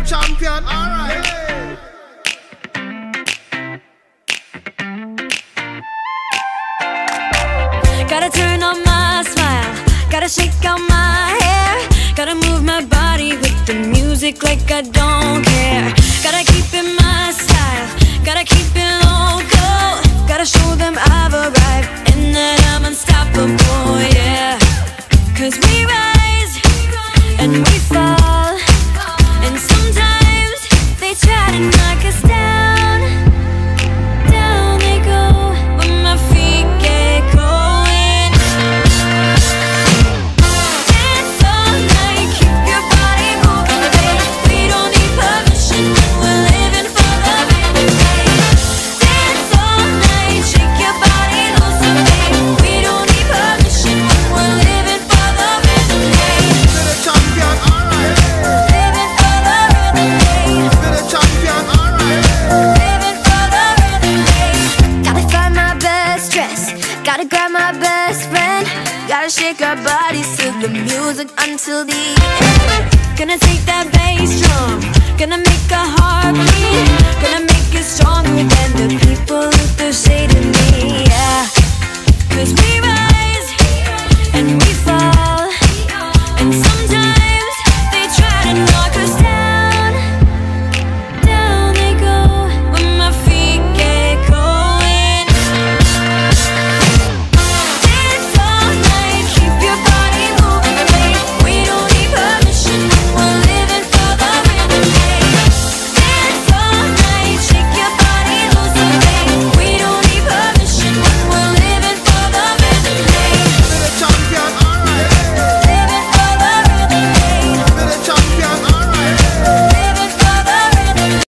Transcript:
champion, alright. Gotta turn on my smile, gotta shake out my hair, gotta move my body with the music like I don't care. Gotta keep it my style, gotta keep it local, gotta show them I've arrived and that I'm unstoppable, yeah. Cause we rise and we fall, and sometimes they try to knock us down. Down they go, but my feet get going. Dance all night, keep your body moving, babe. We don't need permission when we're living for the rhythm. Dance all night, shake your body loose, babe. We don't need permission when we're living for the rhythm. Be the champion, alright. Living for the rhythm. Be the champion, alright. Living for the rhythm. Gotta find my best dress, gotta grab my best friend, gotta shake our bodies to the music until the end. Gonna take that bass drum, gonna make a heart beat, gonna make it stronger than the people who threw shade at me, yeah. Cause we